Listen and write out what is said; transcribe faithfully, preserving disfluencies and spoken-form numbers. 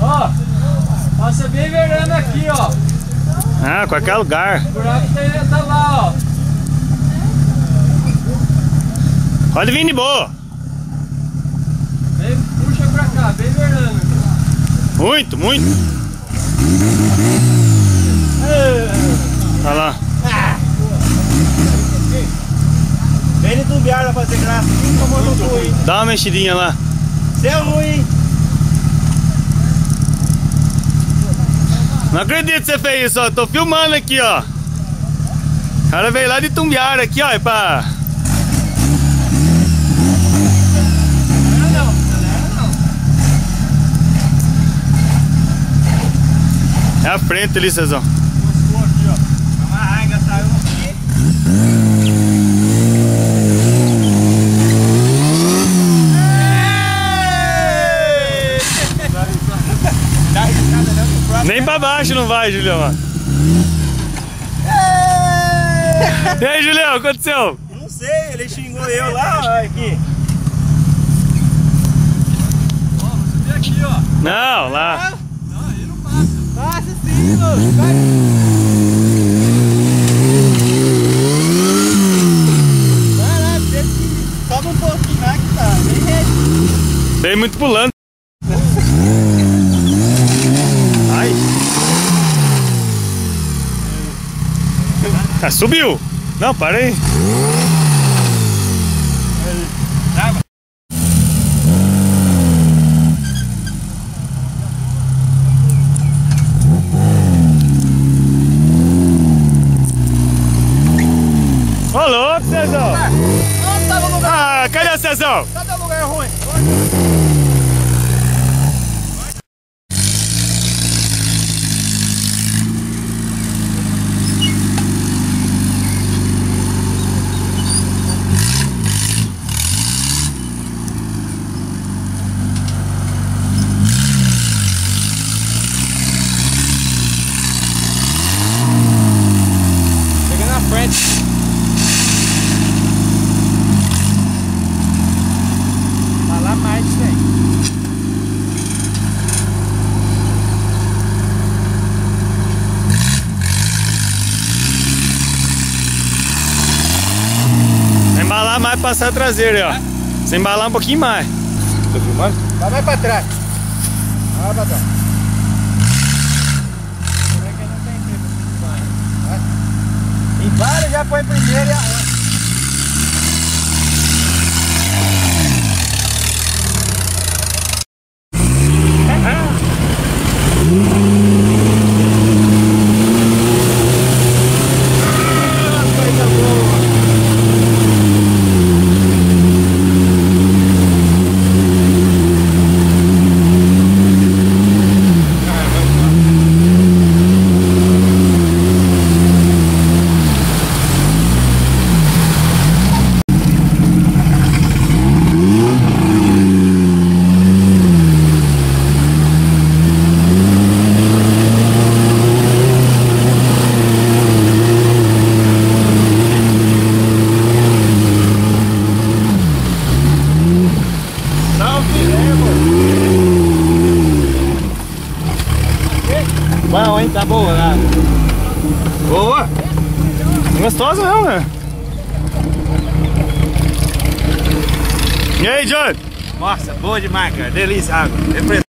Ó, passa bem verando aqui, ó. Ah, qualquer lugar. O buraco tá lá, ó. Pode vir de boa. Vem, puxa pra cá, bem verando. Muito, muito. Olha lá. Vem de tumbiar pra fazer graça. Tomou no cu, hein? Dá uma mexidinha lá. Seu ruim. Não acredito que você fez isso, ó. Tô filmando aqui, ó. O cara veio lá de Tumbiara aqui, ó. É pra... Não, não, não. É a frente ali, Cezão. Gostou aqui, ó. Uma raiga saiu aqui. Nem pra baixo não vai, Julião. E aí, Julião, o que aconteceu? Não sei, ele xingou eu lá, ó, aqui. Ó, vou subir aqui, ó. Não, lá. Não, aí não passa. Passa sim, mano. Vai. Vai lá, deixa que sobe um pouquinho lá que tá. Vem reto. Veio muito pulando. Ai. Ah, subiu. Não, para aí. Ô, louco, Cezão. Ah, cadê o Cezão? Cadê o lugar ruim? Chega na frente. Fala mais disso aí. Vai embalar mais, passar a traseira, ó. Você embalar um pouquinho mais. Tô filmando? Vai mais pra trás. Vai pra trás. Será que não tem tempo de filmar? Embara, já põe primeiro e a... Bom, hein? Tá boa lá. Boa! Gostosa não, né? E aí, John? Nossa, boa demais, cara. Delícia, água.